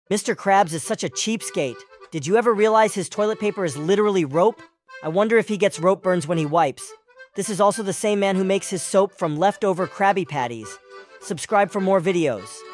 Mr. Krabs is such a cheapskate. Did you ever realize his toilet paper is literally rope? I wonder if he gets rope burns when he wipes. This is also the same man who makes his soap from leftover Krabby Patties. Subscribe for more videos.